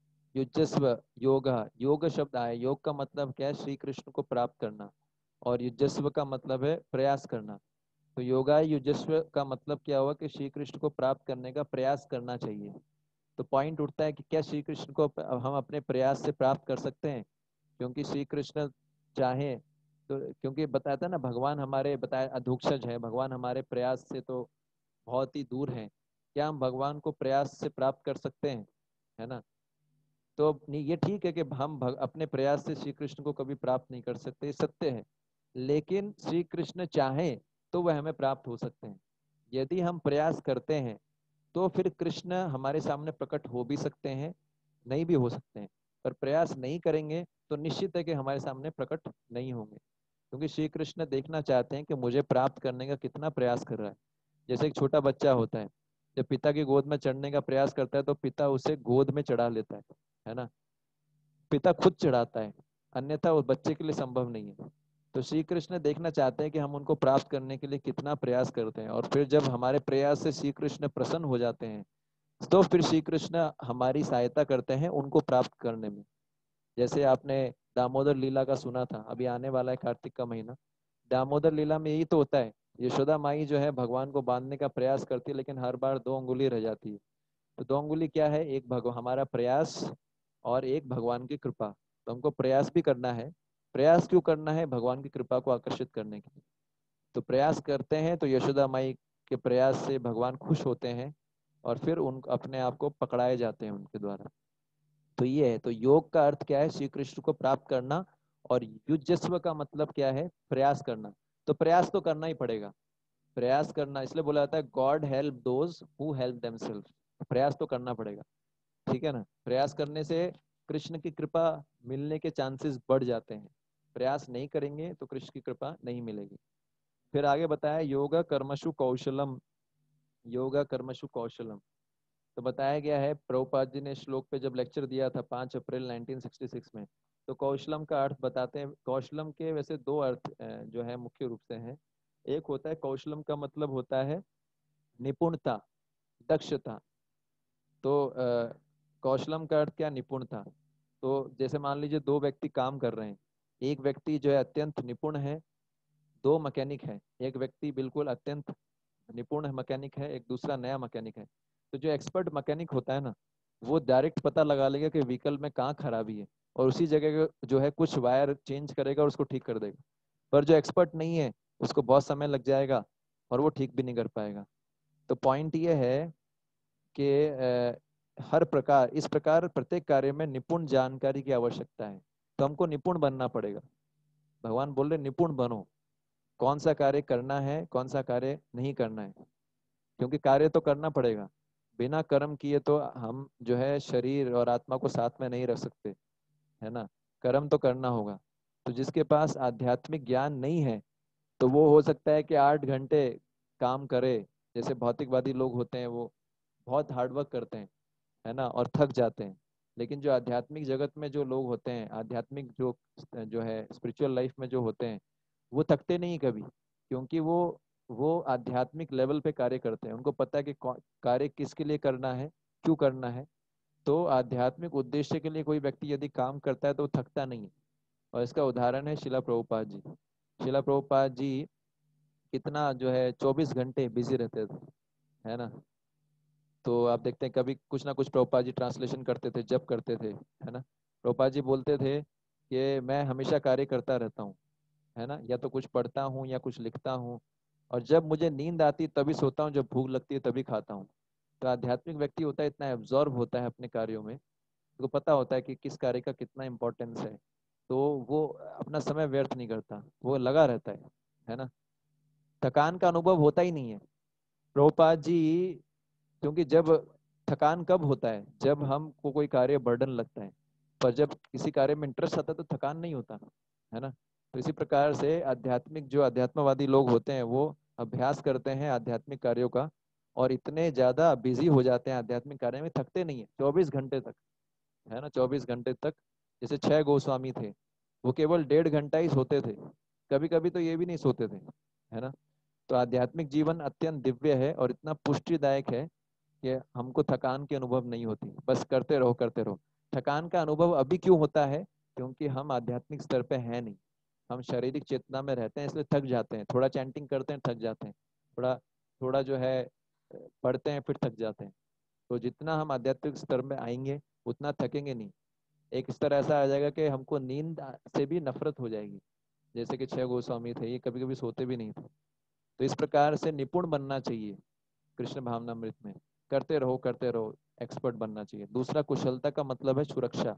युजस्व योग, योग शब्द आया, योग का मतलब क्या है, श्री कृष्ण को प्राप्त करना, और युजस्व का मतलब है प्रयास करना। तो योगा युजस्व का मतलब क्या हुआ कि श्री कृष्ण को प्राप्त करने का प्रयास करना चाहिए। तो पॉइंट उठता है कि क्या श्री कृष्ण को हम अपने प्रयास से प्राप्त कर सकते हैं, क्योंकि श्री कृष्ण चाहे तो, क्योंकि बताया था ना, भगवान हमारे बताया अधोक्षज है, भगवान हमारे प्रयास से तो बहुत ही दूर हैं। क्या हम भगवान को प्रयास से प्राप्त कर सकते हैं, है ना। तो नहीं, ये ठीक है कि हम भग, अपने प्रयास से श्री कृष्ण को कभी प्राप्त नहीं कर सकते, ये सत्य है। लेकिन श्री कृष्ण चाहे तो वह हमें प्राप्त हो सकते हैं। यदि हम प्रयास करते हैं तो फिर कृष्ण हमारे सामने प्रकट हो भी सकते हैं, नहीं भी हो सकते हैं। पर प्रयास नहीं करेंगे तो निश्चित है कि हमारे सामने प्रकट नहीं होंगे, क्योंकि श्री कृष्ण देखना चाहते हैं कि मुझे प्राप्त करने का कितना प्रयास कर रहा है। जैसे एक छोटा बच्चा होता है, जब पिता की गोद में चढ़ने का प्रयास करता है तो पिता उसे गोद में चढ़ा लेता है है ना, पिता खुद चढ़ाता है, अन्यथा वो बच्चे के लिए संभव नहीं है। तो श्री कृष्ण देखना चाहते हैं कि हम उनको प्राप्त करने के लिए कितना प्रयास करते हैं, और फिर जब हमारे प्रयास से श्री कृष्ण प्रसन्न हो जाते हैं तो फिर श्री कृष्ण हमारी सहायता करते हैं उनको प्राप्त करने में। जैसे आपने दामोदर लीला का सुना था, अभी आने वाला है कार्तिक का महीना, दामोदर लीला में यही तो होता है, यशोदा माई जो है भगवान को बांधने का प्रयास करती है, लेकिन हर बार दो अंगुली रह जाती है। तो दो अंगुली क्या है, एक भगवान हमारा प्रयास और एक भगवान की कृपा। तो हमको प्रयास भी करना है। प्रयास क्यों करना है, भगवान की कृपा को आकर्षित करने के लिए। तो प्रयास करते हैं तो यशोदा माई के प्रयास से भगवान खुश होते हैं, और फिर उन अपने आप को पकड़ाए जाते हैं उनके द्वारा। तो ये है, तो योग का अर्थ क्या है, श्री कृष्ण को प्राप्त करना। और युजस्व का मतलब क्या है, प्रयास करना। तो प्रयास तो करना ही पड़ेगा, प्रयास करना, इसलिए बोला जाता है God help those who help themselves. प्रयास तो करना पड़ेगा, ठीक है ना। प्रयास करने से कृष्ण की कृपा मिलने के चांसेस बढ़ जाते हैं, प्रयास नहीं करेंगे तो कृष्ण की कृपा नहीं मिलेगी। फिर आगे बताया योगा कर्मशु कौशलम, योगा कर्मशु कौशलम। तो बताया गया है, प्रभुपाद जी ने श्लोक पे जब लेक्चर दिया था पाँच अप्रैल नाइनटीन सिक्सटी सिक्स में, तो कौशलम का अर्थ बताते हैं। कौशलम के वैसे दो अर्थ अ, जो है मुख्य रूप से हैं। एक होता है कौशलम का मतलब होता है निपुणता, दक्षता। तो अ, कौशलम का अर्थ क्या, निपुणता। तो जैसे मान लीजिए दो व्यक्ति काम कर रहे हैं, एक व्यक्ति जो है अत्यंत निपुण है, दो मैकेनिक है, एक व्यक्ति बिल्कुल अत्यंत निपुण मैकेनिक है, एक दूसरा नया मैकेनिक है। तो जो एक्सपर्ट मैकेनिक होता है ना, वो डायरेक्ट पता लगा लेगा कि व्हीकल में कहाँ खराबी है, और उसी जगह जो है कुछ वायर चेंज करेगा और उसको ठीक कर देगा। पर जो एक्सपर्ट नहीं है उसको बहुत समय लग जाएगा और वो ठीक भी नहीं कर पाएगा। तो पॉइंट ये है कि अ, हर प्रकार इस प्रकार प्रत्येक कार्य में निपुण जानकारी की आवश्यकता है। तो हमको निपुण बनना पड़ेगा। भगवान बोल रहे निपुण बनो, कौन सा कार्य करना है कौन सा कार्य नहीं करना है, क्योंकि कार्य तो करना पड़ेगा। बिना कर्म किए तो हम जो है शरीर और आत्मा को साथ में नहीं रख सकते, है ना। कर्म तो करना होगा। तो जिसके पास आध्यात्मिक ज्ञान नहीं है तो वो हो सकता है कि आठ घंटे काम करे, जैसे भौतिकवादी लोग होते हैं वो बहुत हार्डवर्क करते हैं, है ना, और थक जाते हैं। लेकिन जो आध्यात्मिक जगत में जो लोग होते हैं, आध्यात्मिक जो जो है स्पिरिचुअल लाइफ में जो होते हैं, वो थकते नहीं कभी, क्योंकि वो वो आध्यात्मिक लेवल पे कार्य करते हैं। उनको पता है कि कौ- कार्य किसके लिए करना है, क्यों करना है। तो आध्यात्मिक उद्देश्य के लिए कोई व्यक्ति यदि काम करता है तो वो थकता नहीं है। और इसका उदाहरण है शिला प्रभुपाद जी। शिला प्रभुपाद जी कितना जो है चौबीस घंटे बिजी रहते थे, है ना। तो आप देखते हैं कभी कुछ ना कुछ प्रभुपाद जी ट्रांसलेशन करते थे, जब करते थे, है ना। प्रभुपाद जी बोलते थे कि मैं हमेशा कार्य करता रहता हूँ, है ना, या तो कुछ पढ़ता हूँ या कुछ लिखता हूँ, और जब मुझे नींद आती तभी सोता हूँ, जब भूख लगती है तभी खाता हूँ। तो आध्यात्मिक व्यक्ति होता है इतना एब्जॉर्ब होता है अपने कार्यों में, उसको पता होता है कि किस कार्य का कितना इम्पोर्टेंस है। तो वो अपना समय व्यर्थ नहीं करता, वो लगा रहता है है ना। थकान का अनुभव होता ही नहीं है। प्रभुपाद जी, क्योंकि जब थकान कब होता है, जब हमको कोई कार्य बर्डन लगता है, पर जब किसी कार्य में इंटरेस्ट आता है तो थकान नहीं होता है ना। तो इसी प्रकार से आध्यात्मिक जो अध्यात्मवादी लोग होते हैं वो अभ्यास करते हैं आध्यात्मिक कार्यों का, और इतने ज्यादा बिजी हो जाते हैं आध्यात्मिक कार्य में, थकते नहीं है चौबीस घंटे तक, है ना, चौबीस घंटे तक। जैसे छह गोस्वामी थे, वो केवल डेढ़ घंटा ही सोते थे, कभी कभी तो ये भी नहीं सोते थे, है ना। तो आध्यात्मिक जीवन अत्यंत दिव्य है और इतना पुष्टिदायक है कि हमको थकान की अनुभव नहीं होती, बस करते रहो करते रहो। थकान का अनुभव अभी क्यों होता है, क्योंकि हम आध्यात्मिक स्तर पे हैं नहीं, हम शारीरिक चेतना में रहते हैं, इसलिए थक जाते हैं। थोड़ा चैंटिंग करते हैं थक जाते हैं, थोड़ा थोड़ा जो है पढ़ते हैं फिर थक जाते हैं। तो जितना हम आध्यात्मिक स्तर में आएंगे उतना थकेंगे नहीं। एक स्तर ऐसा आ जाएगा कि हमको नींद से भी नफरत हो जाएगी, जैसे कि छह गोस्वामी थे, ये कभी कभी सोते भी नहीं थे। तो इस प्रकार से निपुण बनना चाहिए कृष्ण भावनामृत में, करते रहो करते रहो, एक्सपर्ट बनना चाहिए। दूसरा, कुशलता का मतलब है सुरक्षा।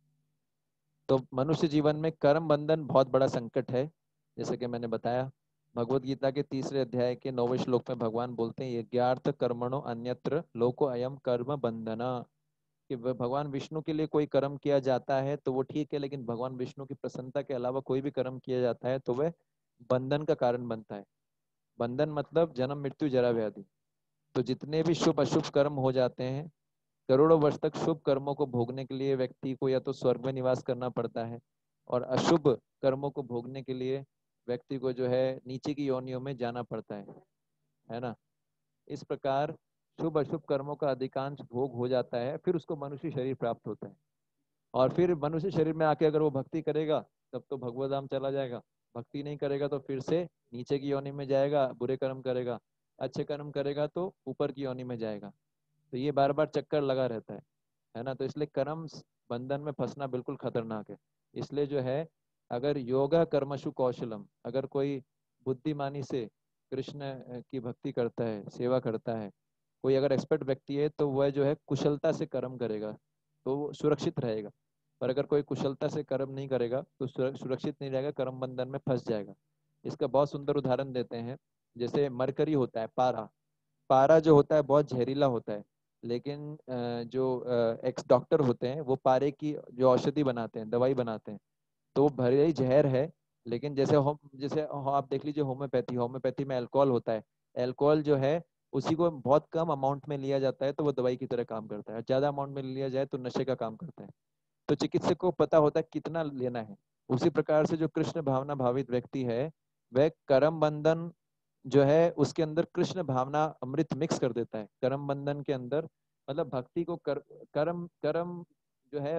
तो मनुष्य जीवन में कर्म बंधन बहुत बड़ा संकट है। जैसे कि मैंने बताया, भगवत गीता के तीसरे अध्याय के नौवें श्लोक में भगवान बोलते हैं, यज्ञार्थ कर्मणो अन्यत्र लोको अयम कर्म बंधना, कि व- भगवान विष्णु के लिए कोई कर्म किया जाता है तो वो ठीक है, लेकिन भगवान विष्णु की प्रसन्नता के अलावा कोई भी कर्म किया जाता है तो वह बंधन का कारण बनता है। बंधन मतलब जन्म मृत्यु जरा व्याधि। तो जितने भी शुभ अशुभ कर्म हो जाते हैं, करोड़ों वर्ष तक शुभ कर्मों को भोगने के लिए व्यक्ति को या तो स्वर्ग में निवास करना पड़ता है, और अशुभ कर्मों को भोगने के लिए व्यक्ति को जो है नीचे की योनियों में जाना पड़ता है है ना। इस प्रकार शुभ अशुभ कर्मों का अधिकांश भोग हो जाता है, फिर उसको मनुष्य शरीर प्राप्त होता है। और फिर मनुष्य शरीर में आके अगर वो भक्ति करेगा तब तो भगवत धाम चला जाएगा, भक्ति नहीं करेगा तो फिर से नीचे की योनि में जाएगा, बुरे कर्म करेगा, अच्छे कर्म करेगा तो ऊपर की योनि में जाएगा। तो ये बार बार चक्कर लगा रहता है है ना। तो इसलिए कर्म बंधन में फंसना बिल्कुल खतरनाक है। इसलिए जो है, अगर योगा कर्मशु कौशलम, अगर कोई बुद्धिमानी से कृष्ण की भक्ति करता है, सेवा करता है, कोई अगर एक्सपर्ट व्यक्ति है तो वह जो है कुशलता से कर्म करेगा तो वो सुरक्षित रहेगा। पर अगर कोई कुशलता से कर्म नहीं करेगा तो सुरक्षित नहीं रहेगा, कर्म बंधन में फंस जाएगा। इसका बहुत सुंदर उदाहरण देते हैं। जैसे मरकरी होता है, पारा, पारा जो होता है बहुत जहरीला होता है, लेकिन जो एक्स डॉक्टर होते हैं वो पारे की जो औषधि बनाते हैं, दवाई बनाते हैं, तो वो भले ही जहर है, लेकिन जैसे होम जैसे हो- आप देख लीजिए होम्योपैथी, होम्योपैथी में अल्कोहल होता है। अल्कोहल जो है उसी को बहुत कम अमाउंट में लिया जाता है तो वो दवाई की तरह काम करता है, ज्यादा अमाउंट में लिया जाए तो नशे का काम करता है। तो चिकित्सक को पता होता है कितना लेना है। उसी प्रकार से जो कृष्ण भावना भावित व्यक्ति है, वह करम बंधन जो है उसके अंदर कृष्ण भावना अमृत मिक्स कर देता है, करम बंधन के अंदर। मतलब भक्ति को कर, करम करम जो है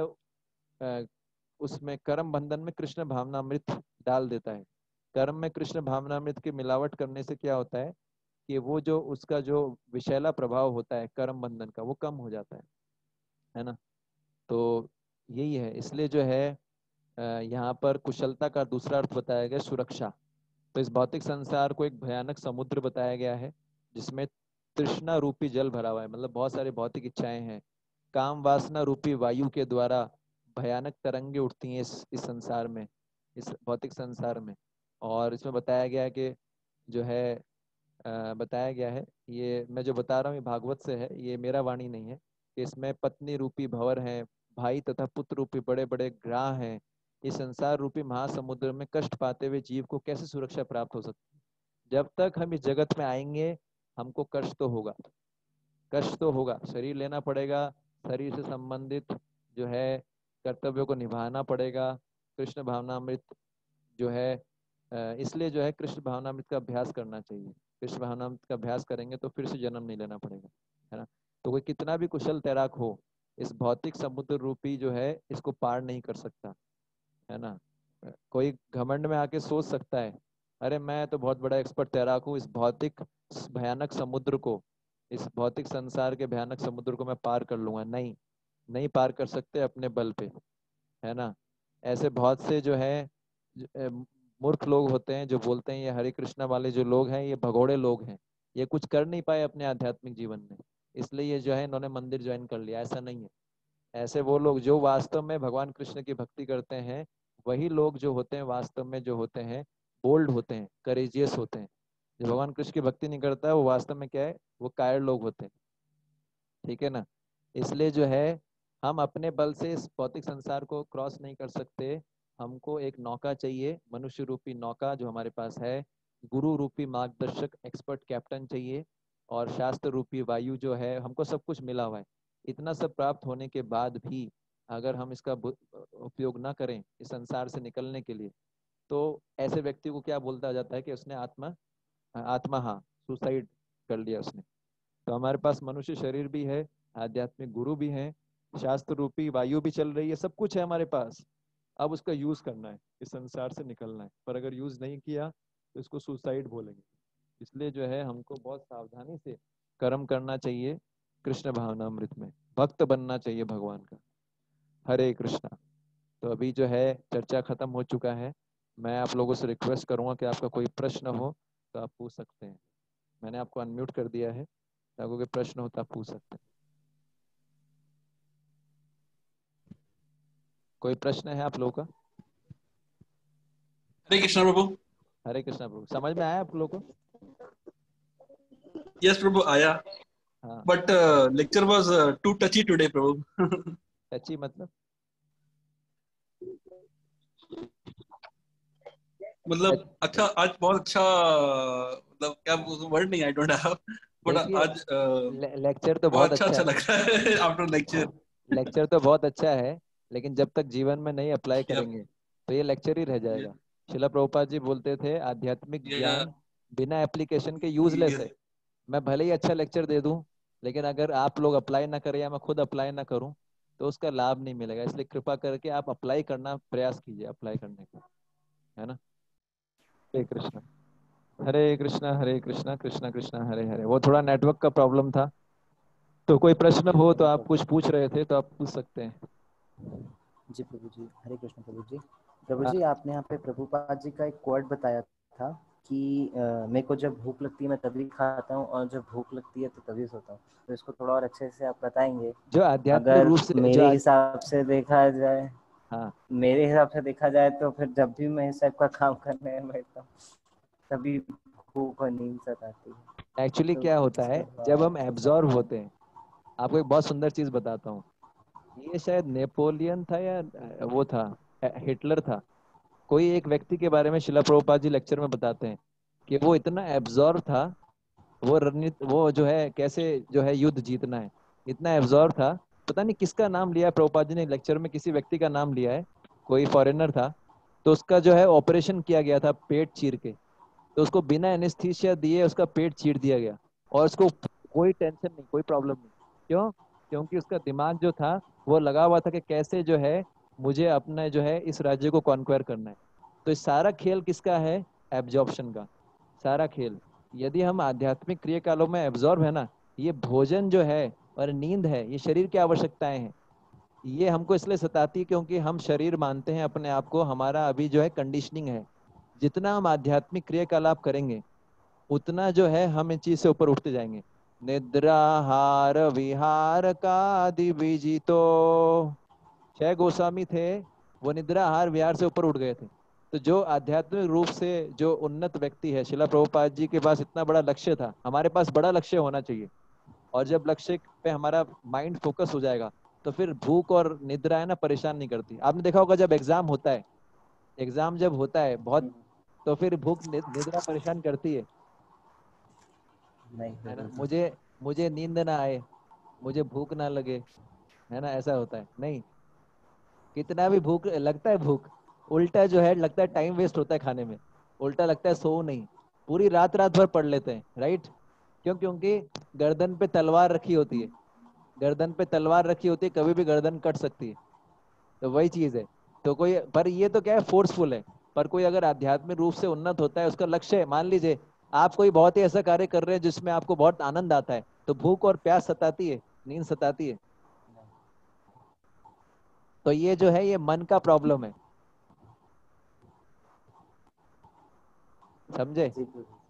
अ, उसमें करम बंधन में कृष्ण भावनामृत डाल देता है। कर्म में कृष्ण भावनामृत की मिलावट करने से क्या होता है कि वो जो उसका जो विषैला प्रभाव होता है कर्म बंधन का, वो कम हो जाता है है ना। तो यही है, इसलिए जो है अ, यहाँ पर कुशलता का दूसरा अर्थ बताया गया सुरक्षा। तो इस भौतिक संसार को एक भयानक समुद्र बताया गया है, जिसमें तृष्णा रूपी जल भरा हुआ है, मतलब बहुत सारी भौतिक इच्छाएं हैं। काम वासना रूपी वायु के द्वारा भयानक तरंगे उठती हैं इस इस संसार में, इस भौतिक संसार में। और इसमें बताया गया है कि जो है अ, बताया गया है, ये मैं जो बता रहा हूँ ये भागवत से है, ये मेरा वाणी नहीं है, कि इसमें पत्नी रूपी भंवर हैं, भाई तथा पुत्र रूपी बड़े बड़े ग्राह हैं। इस संसार रूपी महासमुद्र में कष्ट पाते हुए जीव को कैसे सुरक्षा प्राप्त हो सकती है। जब तक हम इस जगत में आएंगे हमको कष्ट तो होगा, कष्ट तो होगा, शरीर लेना पड़ेगा, शरीर से संबंधित जो है कर्तव्यों को निभाना पड़ेगा। कृष्ण भावनामृत जो है अ, इसलिए जो है कृष्ण भावनामृत का अभ्यास करना चाहिए। कृष्ण भावनामृत का अभ्यास करेंगे तो फिर से जन्म नहीं लेना पड़ेगा, है ना। तो कोई कितना भी कुशल तैराक हो, इस भौतिक समुद्र रूपी जो है इसको पार नहीं कर सकता, है ना। कोई घमंड में आके सोच सकता है, अरे मैं तो बहुत बड़ा एक्सपर्ट तैराक हूँ, इस भौतिक भयानक समुद्र को, इस भौतिक संसार के भयानक समुद्र को मैं पार कर लूंगा। नहीं, नहीं पार कर सकते अपने बल पे, है ना। ऐसे बहुत से जो है ज- अ, मूर्ख लोग होते हैं जो बोलते हैं ये हरे कृष्णा वाले जो लोग हैं ये भगोड़े लोग हैं, ये कुछ कर नहीं पाए अपने आध्यात्मिक जीवन में, इसलिए ये जो है इन्होंने मंदिर ज्वाइन कर लिया। ऐसा नहीं है। ऐसे वो लोग जो वास्तव में भगवान कृष्ण की भक्ति करते हैं वही लोग जो होते हैं वास्तव में जो होते हैं बोल्ड होते हैं, करेजियस होते हैं। जो भगवान कृष्ण की भक्ति नहीं करता है वो वास्तव में क्या है, वो कायर लोग होते हैं। ठीक है ना। इसलिए जो है हम अपने बल से इस भौतिक संसार को क्रॉस नहीं कर सकते। हमको एक नौका चाहिए, मनुष्य रूपी नौका जो हमारे पास है, गुरु रूपी मार्गदर्शक एक्सपर्ट कैप्टन चाहिए, और शास्त्र रूपी वायु जो है, हमको सब कुछ मिला हुआ है। इतना सब प्राप्त होने के बाद भी अगर हम इसका बु- उपयोग ना करें इस संसार से निकलने के लिए, तो ऐसे व्यक्ति को क्या बोलता जाता है कि उसने आत्मा आत्मा हाँ सुसाइड कर लिया उसने। तो हमारे पास मनुष्य शरीर भी है, आध्यात्मिक गुरु भी है, शास्त्र रूपी वायु भी चल रही है, सब कुछ है हमारे पास। अब उसका यूज करना है, इस संसार से निकलना है। पर अगर यूज नहीं किया तो इसको सुसाइड बोलेंगे। इसलिए जो है हमको बहुत सावधानी से कर्म करना चाहिए, कृष्ण भावनामृत में भक्त बनना चाहिए भगवान का। हरे कृष्णा। तो अभी जो है चर्चा खत्म हो चुका है। मैं आप लोगों से रिक्वेस्ट करूंगा कि आपका कोई प्रश्न हो तो आप पूछ सकते हैं। मैंने आपको अनम्यूट कर दिया है, आपको कोई प्रश्न हो तो आप पूछ सकते हैं। कोई प्रश्न है आप लोगों का? हरे कृष्णा प्रभु। हरे कृष्णा प्रभु। समझ में आया आप लोगों को? यस प्रभु आया, हाँ। But lecture was too touchy today प्रभु। टची मतलब? मतलब अच्छा, आज बहुत अच्छा, मतलब क्या वर्ड नहीं, आई डोंट हैव, बट देखिए आज uh, ले, लेक्चर तो बहुत बहुत अच्छा अच्छा अच्छा है। लग रहा है आफ्टर लेक्चर। लेक्चर तो बहुत अच्छा है, लेकिन जब तक जीवन में नहीं अप्लाई यप, करेंगे तो ये लेक्चर ही रह जाएगा। शिला प्रभुपाद जी बोलते थे आध्यात्मिक ज्ञान बिना एप्लीकेशन के यूजलेस है। यस मैं भले ही अच्छा लेक्चर दे दूं, लेकिन अगर आप लोग अप्लाई ना करें या मैं खुद अप्लाई ना करूं तो उसका लाभ नहीं मिलेगा। इसलिए कृपा करके आप अप्लाई करना प्रयास कीजिए, अप्लाई करने का, है ना। हरे कृष्णा। हरे कृष्णा हरे कृष्णा कृष्णा कृष्णा हरे हरे। वो थोड़ा नेटवर्क का प्रॉब्लम था। तो कोई प्रश्न जी हो तो प्रभु, आप प्रभु कुछ पूछ रहे थे तो आप पूछ सकते हैं। जी प्रभु जी, हरे कृष्ण प्रभु जी। प्रभु हाँ। जी, आपने यहाँ पे प्रभुपाद जी का एक कोट बताया था कि अ, मेरे को जब भूख लगती है मैं तभी खाता हूँ और जब भूख लगती है तो तभी सोता हूँ। तो इसको थोड़ा और अच्छे से आप बताएंगे? जो आध्यात्मिक अगर रूप से जो मेरे आद... हिसाब से देखा जाए हाँ मेरे हिसाब से देखा जाए तो फिर जब भी मैं इस टाइप का काम करने में बैठता हूँ तभी भूख और नींद सताती है। एक्चुअली तो क्या होता इसको है थोड़ा जब और हम अच्छे से एब्जॉर्व बताएं। होते हैं। आपको एक बहुत सुंदर चीज बताता हूँ। ये शायद नेपोलियन था या अ, वो था अ, हिटलर था। कोई एक व्यक्ति के बारे में शिला प्रभुपाद जी लेक्चर में बताते हैं कि वो इतना एब्जॉर्व था, वो रणनीति वो जो है कैसे जो है युद्ध जीतना है, इतना एब्जॉर्व था। पता नहीं किसका नाम लिया है प्रभुपाद जी ने लेक्चर में, किसी व्यक्ति का नाम लिया है, कोई फॉरेनर था। तो उसका जो है ऑपरेशन किया गया था पेट चीर के। तो उसको बिना एनेस्थीसिया दिए उसका पेट चीर दिया गया, और उसको कोई टेंशन नहीं, कोई प्रॉब्लम नहीं। क्यों? क्योंकि उसका दिमाग जो था वो लगा हुआ था कि कैसे जो है मुझे अपना जो है इस राज्य को कॉन्क्वायर करना है। तो इस सारा खेल किसका है? एब्जॉर्प्शन का सारा खेल। यदि हम आध्यात्मिक क्रियाकालों में एब्जॉर्ब है ना, ये भोजन जो है और नींद है, ये शरीर की आवश्यकताएं हैं। ये हमको इसलिए सताती है क्योंकि हम शरीर मानते हैं अपने आप को, हमारा अभी जो है कंडीशनिंग है। जितना हम आध्यात्मिक क्रियाकलाप करेंगे उतना जो है हम इन चीज से ऊपर उठते जाएंगे। निद्राहार विहार का दिविजितो। छह गोस्वामी थे, वो निद्राहार विहार से ऊपर उठ गए थे। तो जो आध्यात्मिक रूप से जो उन्नत व्यक्ति है, शिला प्रभुपाद जी के पास इतना बड़ा लक्ष्य था, हमारे पास बड़ा लक्ष्य होना चाहिए। और जब लक्ष्य पे हमारा माइंड फोकस हो जाएगा तो फिर भूख और निद्रा है ना परेशान नहीं करती। आपने देखा होगा जब एग्जाम होता है, एग्जाम जब होता है बहुत, तो फिर भूख नि- निद्रा परेशान करती है नहीं है ना। प्रभु जी। मुझे मुझे नींद ना आए, मुझे भूख ना लगे, है ना, ऐसा होता है नहीं। कितना भी भूख लगता है, भूख उल्टा जो है लगता है टाइम वेस्ट होता है खाने में। उल्टा लगता है सो नहीं, पूरी रात रात भर पढ़ लेते हैं, राइट। क्यों? क्योंकि गर्दन पे तलवार रखी होती है, गर्दन पे तलवार रखी होती है, कभी भी गर्दन कट सकती है। तो वही चीज है। तो कोई पर ये तो क्या है, फोर्सफुल है। पर कोई अगर आध्यात्मिक रूप से उन्नत होता है, उसका लक्ष्य है, मान लीजिए आप कोई बहुत ही ऐसा कार्य कर रहे हैं जिसमें आपको बहुत आनंद आता है, तो भूख और प्यास सताती है, नींद सताती है। तो ये जो है ये मन का प्रॉब्लम है, समझे। जी प्रभु